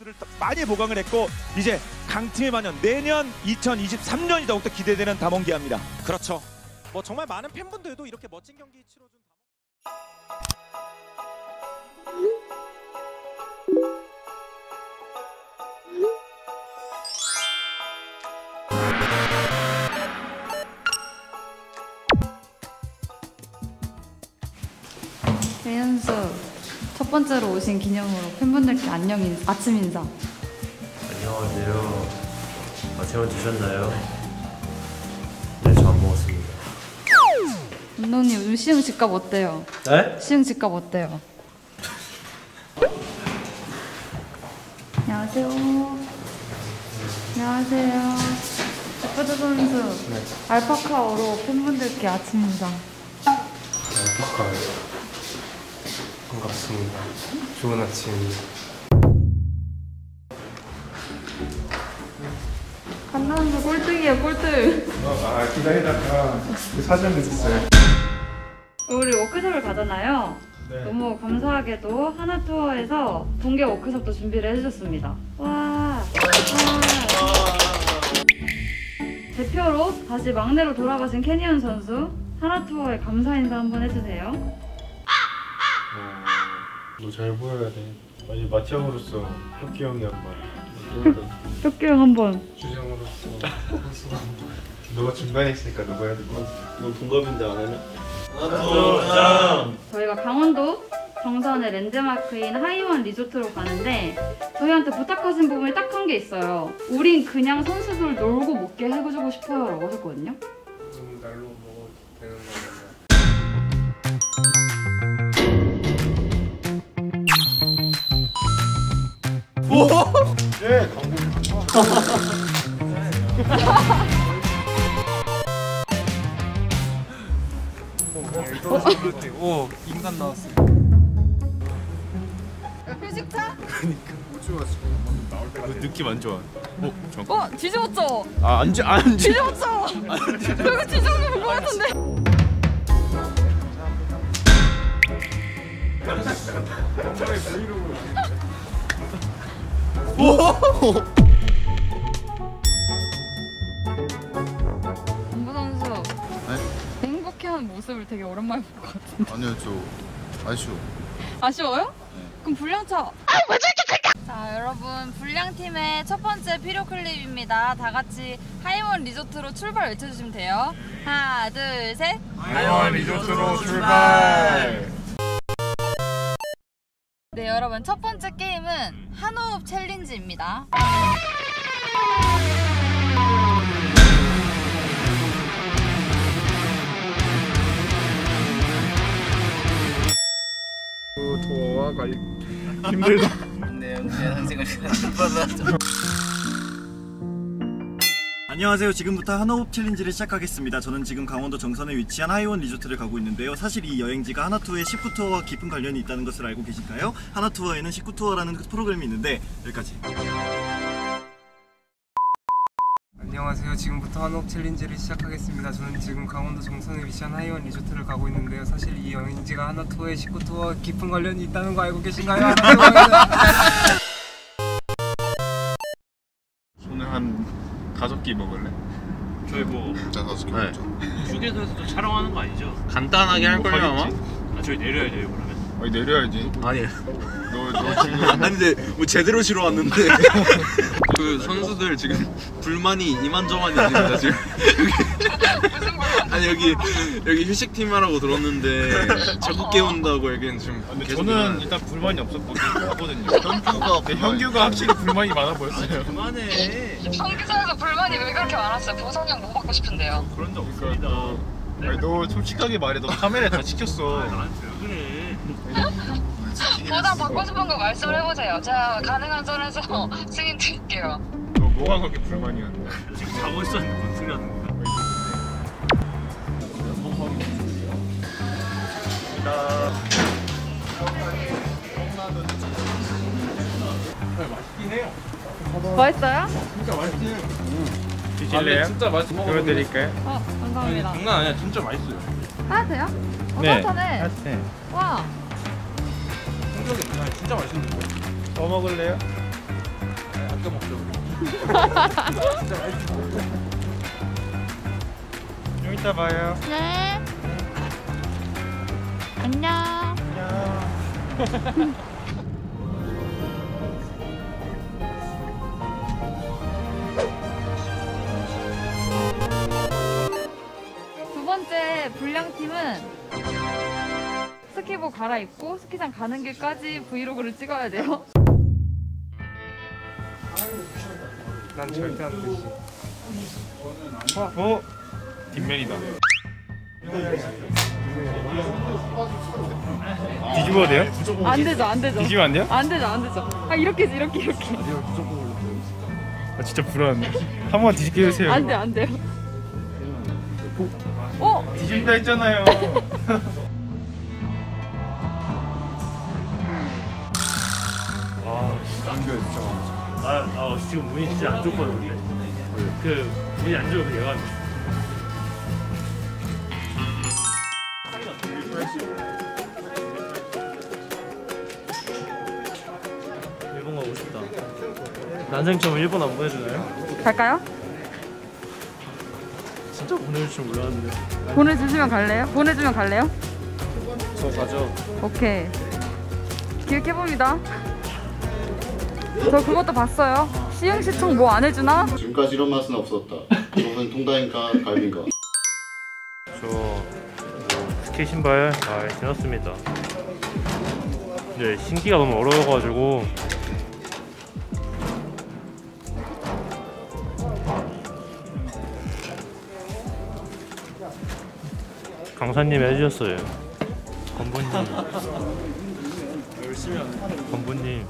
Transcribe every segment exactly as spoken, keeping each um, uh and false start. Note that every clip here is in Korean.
선수를 많이 보강을 했고 이제 강팀의 만년 내년 이천이십삼 년이 더욱더 기대되는 담원기아입니다. 그렇죠. 뭐 정말 많은 팬분들도 이렇게 멋진 경기 치러준 배현수 첫 번째로 오신 기념으로 팬분들께 안녕 인 아침 인사. 안녕하세요. 아, 재원 드셨나요? 네, 저 안 먹었습니다. 운동님 요즘 시흥 집값 어때요? 네? 시흥 집값 어때요? 안녕하세요. 안녕하세요. 백호주 선수. 네. 알파카어로 팬분들께 아침 인사. 알파카요. 반갑습니다. 좋은 아침입니다. 간나 선수 꼴등이에요, 꼴등. 아, 기다리다가 그 사전 늦었어요. 우리 워크숍을 가잖아요. 네. 너무 감사하게도 하나투어에서 동계 워크숍도 준비를 해주셨습니다. 와. 와. 대표로 다시 막내로 돌아가신 캐니언 선수 하나투어에 감사 인사 한번 해주세요. 너 잘 보여야 돼. 아니, 마티형으로서 혁기 형이 한번. 혁규 형 한번. 주장으로서 선수가 한번. 너가 중간에 있으니까 너가 해야 될 것 같아. 너 동갑인데 안 하면? 하나, 저희가 강원도 정선의 랜드마크인 하이원 리조트로 가는데 저희한테 부탁하신 부분이 딱 한 게 있어요. 우린 그냥 선수들 놀고 먹게 해주고 싶어요 라고 하셨거든요. 무슨 날로 먹어도 되는 거냐? 네, 광고. 오 인간 나왔어요. 휴식차? 느낌 안 좋아. 어, 잠깐. 어? 뒤집었죠? 아, 안, 안, 뒤집었죠? 이거 뒤집은 거 본거 같은데? 정부 선수 네? 행복해하는 모습을 되게 오랜만에 볼 것 같은데. 아니요, 저 아쉬워. 아쉬워요? 네. 그럼 불량차. 아, 왜 저렇게 클까? 자, 여러분 불량팀의 첫 번째 필요 클립입니다. 다 같이 하이원 리조트로 출발 외쳐주시면 돼요. 하나, 둘, 셋. 하이원 리조트로 출발. 네, 여러분 첫 번째 게임은 한호흡 챌린지입니다. 도와 관리 힘들다. 네, 선생님 받았죠. 안녕하세요. 지금부터 한호흡 챌린지를 시작하겠습니다. 저는 지금 강원도 정선에 위치한 하이원 리조트를 가고 있는데요. 사실 이 여행지가 하나투어의 식구 투어와 깊은 관련이 있다는 것을 알고 계실까요? 하나투어에는 식구 투어라는 프로그램이 있는데 여기까지. 안녕하세요. 지금부터 한호흡 챌린지를 시작하겠습니다. 저는 지금 강원도 정선에 위치한 하이원 리조트를 가고 있는데요. 사실 이 여행지가 하나투어의 식구 투어와 깊은 관련이 있다는 거 알고 계신가요? 오늘 한 다섯 끼 먹을래? 저희 뭐 자, 다섯 개 네. 먹죠. 휴게소에서도 촬영하는 거 아니죠? 간단하게 할 거예요 아마? 아, 저희 내려야 돼요 그러면? 아니, 내려야지. 아니 너, 너 지금 아니 근데 뭐 제대로 쉬러 왔는데 그 선수들 지금 불만이 이만저만이 아닙니다 지금. 아니 여기 여기 휴식팀이라고 들었는데 자꾸 깨운다고 여기는 지금 근데 계속 저는 일어나는데. 일단 불만이 없었거든요. 현규가 네, 현규가 확실히 불만이 많아 보였어요. 그만해. 경기장에서 불만이 왜 그렇게 많았어요? 보상형 뭐 받고 싶은데요? 그런 적 그러니까 없습니다. 너, 아니, 너 솔직하게 말해. 너 카메라에 다 찍혔어. 나한테 왜 그래? 보상 받고 싶은 거 말씀을 해보세요. 제가 가능한 선에서 승인 드릴게요. 너 뭐가 그렇게 불만이었는데? 지금 자고 있었는데 뭔 소리 하는 거야? 맛있어요? 드실래요? 진짜 맛있어. 보여드릴까요? 어, 감사합니다. 장난 아니야 진짜 맛있어요. 따뜻해요? 어, 네. 따뜻하네. 따뜻해. 와. 성격이 진짜 맛있는데. 더 먹을래요? 아껴 먹죠. 좀 이따 봐요. 네. 안녕. 두 번째 불량팀은 스키복 갈아입고 스키장 가는 길까지 브이로그를 찍어야 돼요. 난 절대 안 되지. 어? 어? 뒷면이다. 뒤집어도 돼요? 안 되죠, 안 되죠. 뒤집으면 안 돼요? 안 되죠, 안 되죠. 아 이렇게 이렇게 이렇게. 아 진짜 불안해. 한 번 뒤집게 해주세요. 안 돼, 안 돼요. 어? 뒤집다 했잖아요. 아, 아 지금 운이 진짜 안 좋거든요. 그 운이 안 좋아서 얘가 일본 가고 싶다. 난생처럼 일본 안 보내주나요? 갈까요? 진짜 보내줄 줄 몰랐는데. 보내주시면 갈래요? 보내주면 갈래요? 저 가죠. 오케이. 기획해봅니다. 저 그것도 봤어요. 시흥시청 뭐 안 해주나? 지금까지 이런 맛은 없었다. 이것은 통다인가 갈비인가. 저 뭐, 스키 신발 잘 신었습니다. 근데 신기가 너무 어려워가지고 강사님 해주셨어요. 건부님. 열심히 하네. 건부님.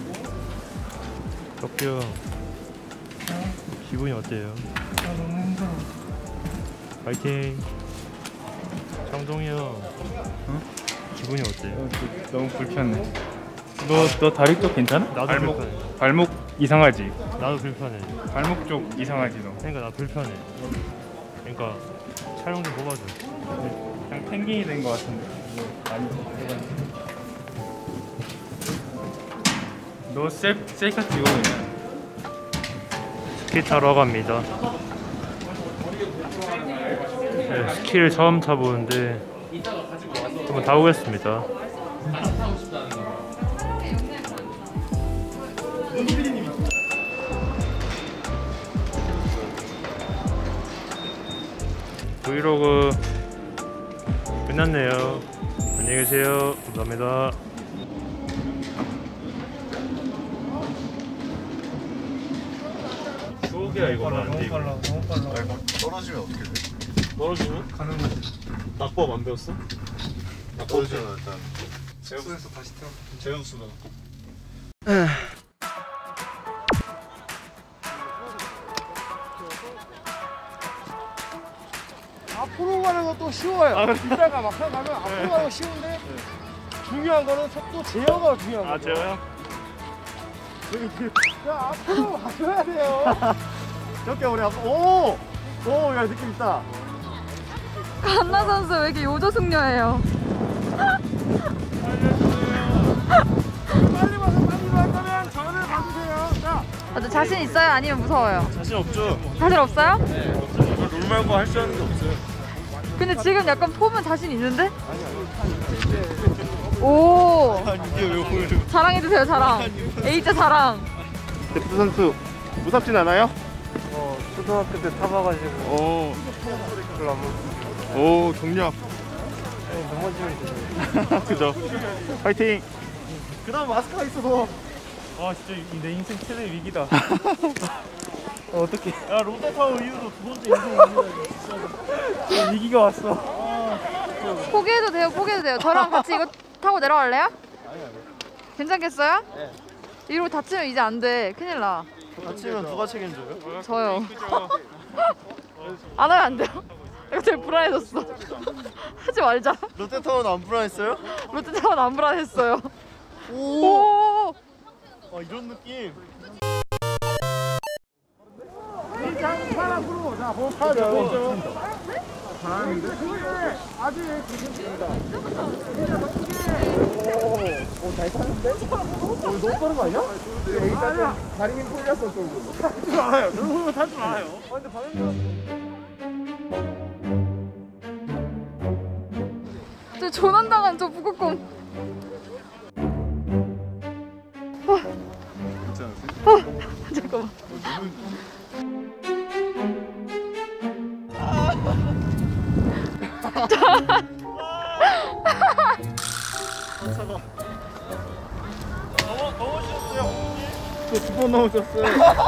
덕규 형. 기분이 어때요? 아 너무 힘들어. 파이팅. 장동이 형. 응? 기분이 어때요? 너무 불편해. 너, 너 다리 쪽 괜찮아? 나도 발목, 불편해. 발목 이상하지? 나도 불편해. 발목 쪽 이상하지 너? 그러니까 나 불편해. 그러니까 촬영 좀 뽑아줘. 그냥 펭귄이 된 거 같은데. 아니, 너 셀, 셀카 찍어 그냥. 스키 타러 갑니다. 네, 스키를 처음 타보는데 한번 타보겠습니다. 브이로그 끝났네요. 안녕히 계세요. 감사합니다. 소개야 이거 너무 빨라. 너무 빨라. 떨어지면 어떻게 돼? 떨어지면? 가는 거지. 낙법 안 배웠어? 떨어지면 일단 제우스에서 다시 태워. 제우스다. 앞으로 가는 것도 쉬워요. 뒷다가 막상 가면 앞으로 가는 거 쉬운데 중요한 거는 속도 제어가 중요한 거죠. 아 제가요? 야 앞으로 가줘야 돼요. 이렇게 우리 앞 오! 오, 야 느낌 있다. 칸나 선수 왜 이렇게 요조숙녀예요? 빨리 와서 빨리 갈 거면 저를 봐주세요. 자, 아, 자신 있어요? 아니면 무서워요? 자신 없죠? 자신 없어요? 룰 말고 할 줄 아는 게 없어요. 근데 지금 약간 폼은 자신 있는데? 오 이게 왜 보여요? 자랑해주세요 자랑. A자 자랑. 데프트 선수 무섭진 않아요? 어 초등학교 때 타봐가지고. 오, 오 경력. 넘어지면 그죠. 파이팅. 그다음 마스크가 있어서. 아 진짜 이- 내 인생 최대 위기다. 어, 어떻게? 야 롯데타워 이후로 두 번째 인생 위기다. 위기가 왔어. 포기해도 돼요 포기해도 돼요. 저랑 같이 이거 타고 내려갈래요? 괜찮겠어요? 네. 이러고 다치면 이제 안 돼. 큰일 나. 다치면 누가 책임져요? 저요. 안 하면 안 돼요? 이거 되게 불안해졌어. 하지 말자. 롯데타워는 안 불안했어요? 롯데타워는 안 불안했어요. 오. 아 이런 느낌. 자, 팔 앞으로. 자, 호흡하죠. 잘하는데? 아직 괜찮습니다. 오잘 타는데? 너무 빠른 거 아니야? 일단 다리 힘 풀렸어 좀. 타지 마요. 너무 타지 마요. 아 근데 방금 저 조난당한 저 북극곰. 어. 어. 잠깐만. 차가. 넘어 넘어졌어요. 저 두 번 넘어졌어요.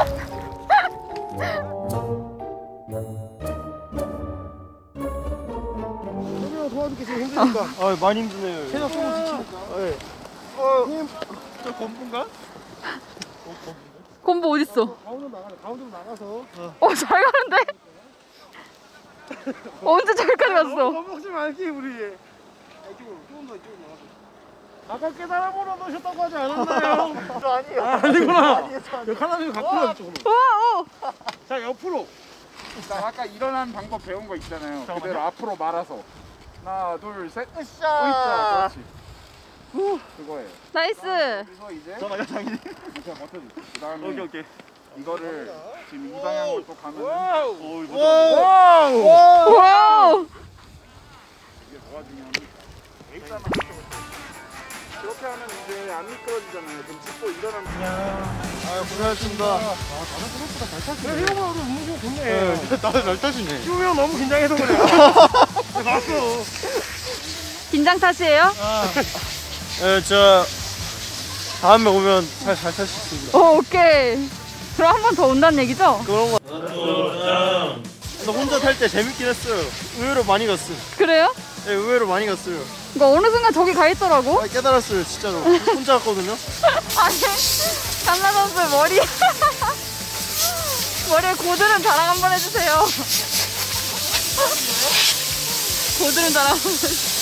형이랑 도와줄게 지금 힘드니까. 아 많이 힘드네요. 체력 조금 지키니까. 네. 어 힘. 저 건분가? 곰보 어딨어? 가운데로 나가자. 가운데로 나가서. 어 잘 가는데? 언제 저기까지 갔어? 겁먹지 말기 우리. 이쪽으로 조금 더 이쪽으로 나가서. 아까 깨달아 보러 놓으셨다고 하지 않았나요? 저 아니에요. 아, 아니구나. 여기 하나님 갖고 와 이쪽으로. 와, 어. 자 옆으로. 나 아까 일어나는 방법 배운 거 있잖아요. 잠깐만요. 그대로 앞으로 말아서 하나 둘 셋. 으쌰. 으쌰. 그렇지. 그거예요. 나이스. 그래서 이제 저 나가 장인이. 제가 버텨줄게. 그다음에 오케이 오케이. 이거를 지금 이 방향으로 또 가면은 와우. 이게 와우. 와우. 도와주면 일단은 그렇게 하면 이제 안 미끄러지잖아요. 그럼 짚고 일어나면 아 고생하셨습니다. 아 다른 생각보다 잘 타시네. 네, 형아 오늘 운동 좋네. 네, 나도 잘 타시네. 시우 형 너무 긴장해서 그래. 네, 봤어. 긴장 탓이에요? 아. 네, 저 다음에 오면 잘 잘 탈 수 있습니다. 어, 오케이. 그럼 한 번 더 온다는 얘기죠? 그런 거. 나 혼자 탈 때 재밌긴 했어요. 의외로 많이 갔어요. 그래요? 네, 의외로 많이 갔어요. 그러니까 어느 순간 저기 가 있더라고. 아, 깨달았어요, 진짜로. 혼자 갔거든요. 아니, 강나 선수 머리 머리에 고드름 자랑 한번 해주세요. 고드름 자랑 한번 해주세요.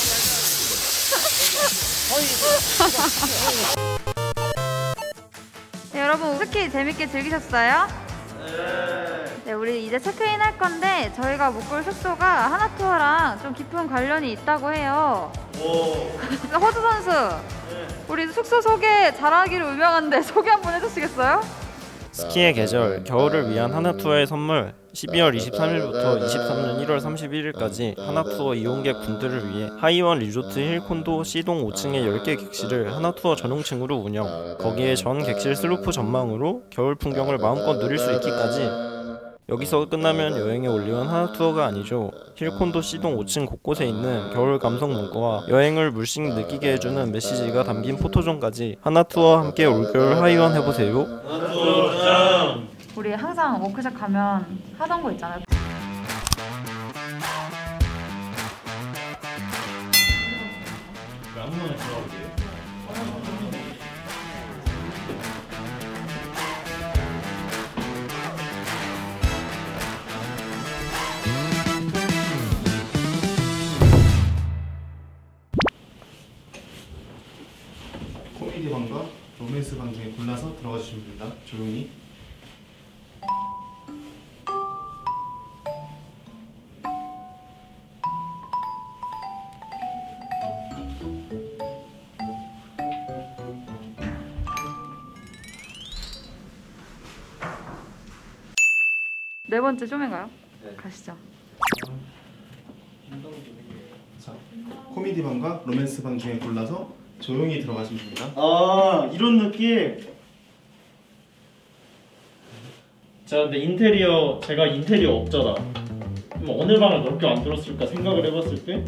네, 여러분 스키 재밌게 즐기셨어요? 네, 우리 이제 체크인 할 건데 저희가 묵을 숙소가 하나투어랑 좀 깊은 관련이 있다고 해요. 허주 선수, 우리 숙소 소개 잘하기로 유명한데 소개 한번 해주시겠어요? 스키의 계절, 겨울을 위한 하나투어의 선물. 십이월 이십삼일부터 이십삼년 일월 삼십일일까지 하나투어 이용객 분들을 위해 하이원 리조트 힐콘도 C동 오층의 열 개 객실을 하나투어 전용층으로 운영. 거기에 전 객실 슬로프 전망으로 겨울 풍경을 마음껏 누릴 수 있기까지. 여기서 끝나면 여행의 올리원 하나투어가 아니죠. 힐콘도 C동 오층 곳곳에 있는 겨울 감성 문구와 여행을 물씬 느끼게 해주는 메시지가 담긴 포토존까지. 하나투어와 함께 올겨울 하이원 해보세요. 하나투어 짱! 우리 항상 워크숍 가면 하던 거 있잖아요. 아무거나 들어가볼게요. 코미디 방과 로맨스 방 중에 골라서 들어가 주시면 됩니다. 조용히. 네 번째 쇼인가요? 네. 가시죠. 자, 코미디 방과 로맨스 방 중에 골라서 조용히 들어가시면 됩니다. 아, 이런 느낌. 자, 근데 인테리어, 제가 인테리어 업자다. 그럼 어느 방을 넓게 만들었을까 생각을 해봤을 때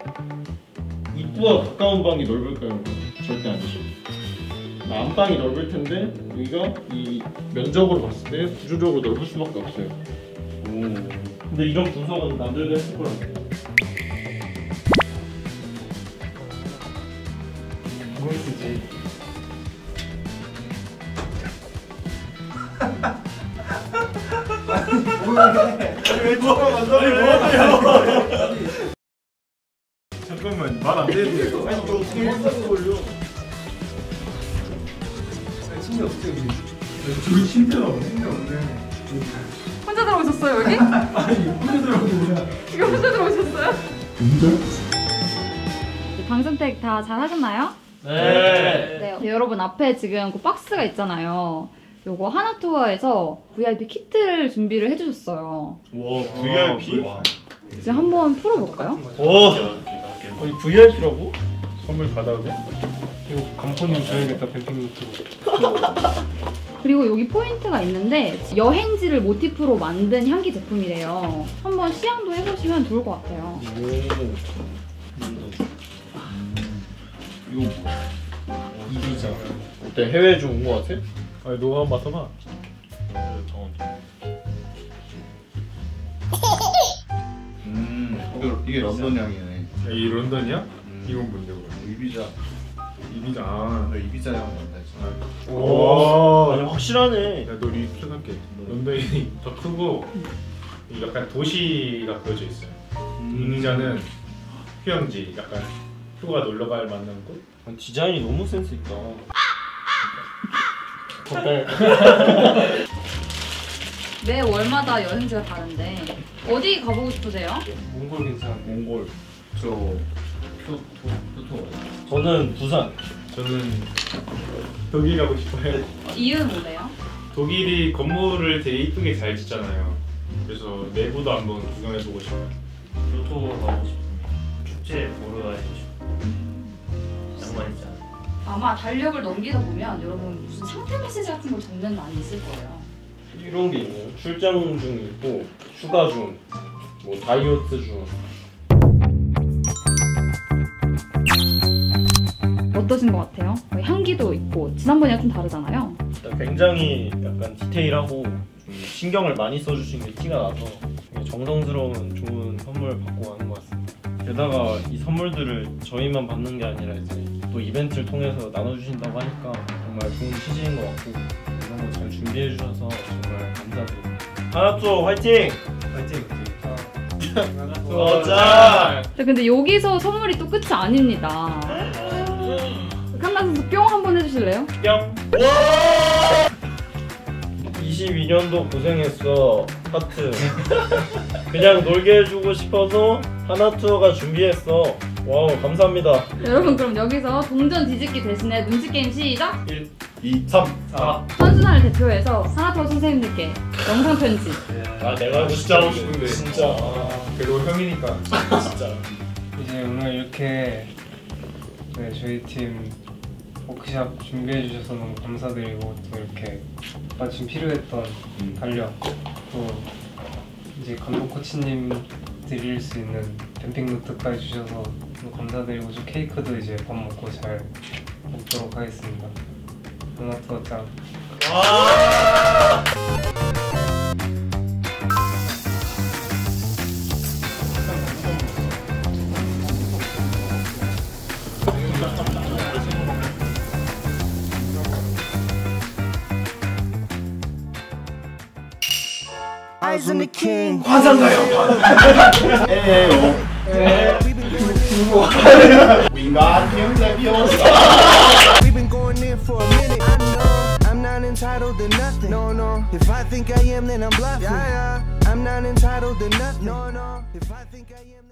입구와 가까운 방이 넓을까요? 절대 아니죠. 안방이 넓을 텐데 여기가 이 면적으로 봤을 때 구조적으로 넓을 수밖에 없어요. 오. 근데 이런 분석은 남들도 했을 거라고. 보이시지? 왜 누가 만들어요? 잠깐만, 말 안 되는데. 아니, 저 어떻게 했다는 걸요? 침대 어떻게 해? 저기 침대가 없네. 침대 없네. 혼자 혼자 들어오셨어요 여기? 아니 혼자 들어오셨어요. 이거 혼자 들어오셨어요? 혼자? 방송택 다 잘 하셨나요? 네. 네. 네. 여러분 앞에 지금 그 박스가 있잖아요. 요거 하나투어에서 브이아이피 키트를 준비를 해주셨어요. 와 브이아이피? 이제 한번 풀어볼까요? 오. 아니 브이아이피라고? 선물 받아도 돼? 이거 감포님 줘야겠다 뱀핑 노트로. 그리고 여기 포인트가 있는데 여행지를 모티프로 만든 향기 제품이래요. 한번 시향도 해보시면 좋을 것 같아요. 오. 이거 뭐야? 이비자. 어때? 해외 좀 온 거 같아? 아니 너가 한번 맡아봐. 음, 이거, 이게 런던 향이네. 이 런던이야? 음. 이건 뭔데 그럼? 이비자. 이비자. 아, 너 이비자 향 난다 했잖아. 오, 아니 확실하네. 야, 너 리플할게. 런던이 더 크고 약간 도시가 그려져 있어요. 음. 이비자는 휴양지, 약간 휴가 놀러 갈 만한 곳? 아니, 디자인이 너무 센스 있다. 매 월마다 여행지가 다른데 어디 가보고 싶으세요? 몽골 괜찮아. 몽골. 저 표토 표토. 저는 부산. 저는 독일 가고 싶어요. 이유는 뭔데요? 독일이 건물을 되게 이쁘게 잘 짓잖아요. 그래서 내부도 한번 구경해보고 싶어요. 교토 가고 싶어. 축제 보러 가고 싶어. 낭만 있잖아. 아마 달력을 넘기다 보면 여러분 무슨 상태 메시지 같은 걸 적는 날이 있을 거예요. 이런 게 있네요. 출장 중 있고, 휴가 중, 뭐 다이어트 중. 어떠신 것 같아요? 향기도 있고 지난번이랑 좀 다르잖아요. 일단 굉장히 약간 디테일하고 좀 신경을 많이 써주신 게 티가 나서 되게 정성스러운 좋은 선물 받고 가는 것 같습니다. 게다가 이 선물들을 저희만 받는 게 아니라 이제 또 이벤트를 통해서 나눠주신다고 하니까 정말 좋은 취지인 것 같고 이런 거 잘 준비해 주셔서 정말 감사드립니다. 하나투어 화이팅! 화이팅! 자, 근데 여기서 선물이 또 끝이 아닙니다. 칸나 선수 뿅 한번 해주실래요? 뿅! 이십이 년도 고생했어 하트. 그냥 놀게 해주고 싶어서 하나투어가 준비했어. 와우 감사합니다. 여러분 그럼 여기서 동전 뒤집기 대신에 눈치 게임 시작! 일, 이, 삼, 사. 선수단을 대표해서 하나투어 선생님들께 영상 편지. 아 내가 하고 진짜 하고 싶은데 진짜. 아, 그래도 형이니까 진짜. 이제 오늘 이렇게 네, 저희 팀 워크샵 준비해 주셔서 너무 감사드리고 또 이렇게 마침 필요했던 달력 또 이제 감독 코치님 드릴 수 있는 뱀핑 노트까지 주셔서 너무 감사드리고 저 케이크도 이제 밥 먹고 잘 먹도록 하겠습니다. 하나투어 짱. Eyes on the king. 환상가요. 에요. Wingardium Leviosa. We've been going in for a minute. I know I'm not entitled to nothing. No, no. If I think I am, then I'm bluffing. Yeah, yeah. I'm not entitled to nothing. No, no. If I think I am.